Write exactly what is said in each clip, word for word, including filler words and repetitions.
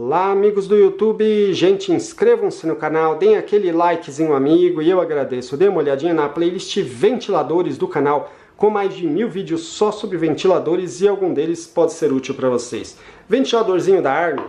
Olá, amigos do YouTube, gente, inscrevam-se no canal, deem aquele likezinho amigo e eu agradeço. Dê uma olhadinha na playlist ventiladores do canal, com mais de mil vídeos só sobre ventiladores e algum deles pode ser útil para vocês. Ventiladorzinho da Arno.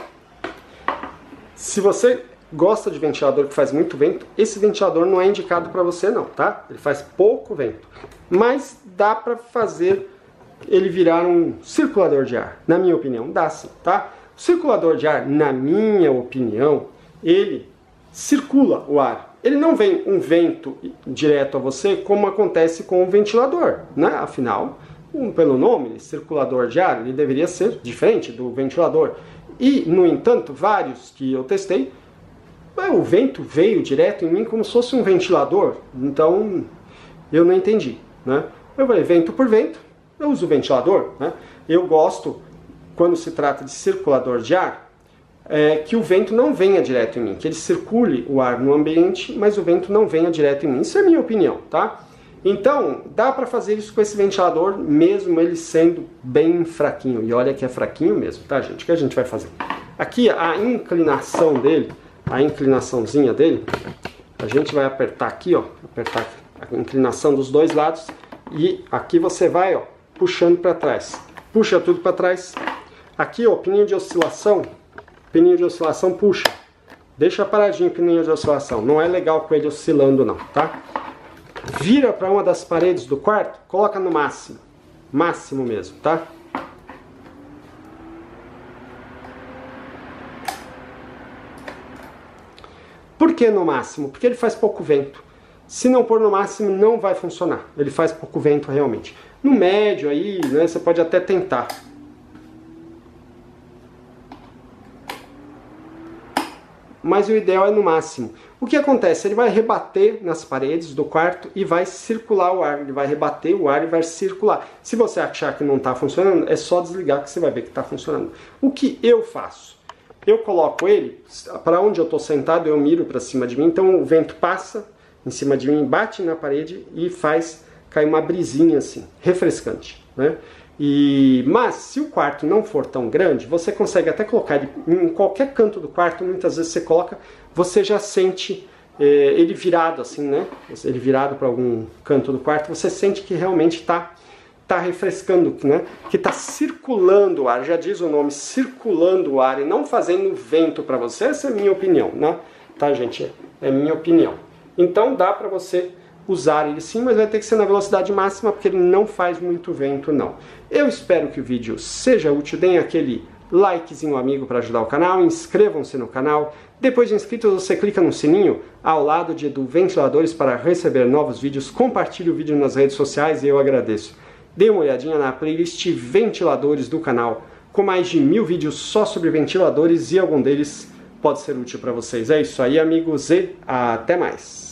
Se você gosta de ventilador que faz muito vento, esse ventilador não é indicado para você não, tá? Ele faz pouco vento, mas dá para fazer ele virar um circulador de ar, na minha opinião, dá sim, tá? O circulador de ar, na minha opinião, ele circula o ar. Ele não vem um vento direto a você como acontece com o ventilador, né? Afinal, um, pelo nome, circulador de ar, ele deveria ser diferente do ventilador. E, no entanto, vários que eu testei, o vento veio direto em mim como se fosse um ventilador. Então, eu não entendi, né? Eu falei, vento por vento, eu uso o ventilador, né? Eu gosto, quando se trata de circulador de ar, é, que o vento não venha direto em mim, que ele circule o ar no ambiente, mas o vento não venha direto em mim. Isso é a minha opinião, tá? Então, dá para fazer isso com esse ventilador, mesmo ele sendo bem fraquinho. E olha que é fraquinho mesmo, tá, gente? O que a gente vai fazer? Aqui, a inclinação dele, a inclinaçãozinha dele, a gente vai apertar aqui, ó, apertar a inclinação dos dois lados, e aqui você vai, ó, puxando para trás. Puxa tudo para trás. Aqui, ó, pininho de oscilação, pininho de oscilação puxa. Deixa paradinho o pininho de oscilação. Não é legal com ele oscilando não, tá? Vira para uma das paredes do quarto, coloca no máximo. Máximo mesmo, tá? Por que no máximo? Porque ele faz pouco vento. Se não pôr no máximo, não vai funcionar. Ele faz pouco vento realmente. No médio aí, né, você pode até tentar. Mas o ideal é no máximo. O que acontece? Ele vai rebater nas paredes do quarto e vai circular o ar. Ele vai rebater o ar e vai circular. Se você achar que não está funcionando, é só desligar que você vai ver que está funcionando. O que eu faço? Eu coloco ele, para onde eu estou sentado, eu miro para cima de mim, então o vento passa em cima de mim, bate na parede e faz cair uma brisinha assim, refrescante, né? E, mas se o quarto não for tão grande, você consegue até colocar ele em qualquer canto do quarto, muitas vezes você coloca, você já sente eh, ele virado assim, né? Ele virado para algum canto do quarto, você sente que realmente está tá refrescando, né? Que está circulando o ar, já diz o nome, circulando o ar e não fazendo vento para você. Essa é a minha opinião, né? Tá, gente? É minha opinião. Então dá para você usar ele sim, mas vai ter que ser na velocidade máxima, porque ele não faz muito vento, não. Eu espero que o vídeo seja útil, deem aquele likezinho amigo para ajudar o canal, inscrevam-se no canal. Depois de inscritos, você clica no sininho ao lado de, do Ventiladores para receber novos vídeos, compartilhe o vídeo nas redes sociais e eu agradeço. Dê uma olhadinha na playlist Ventiladores do canal, com mais de mil vídeos só sobre ventiladores e algum deles pode ser útil para vocês. É isso aí, amigos, e até mais!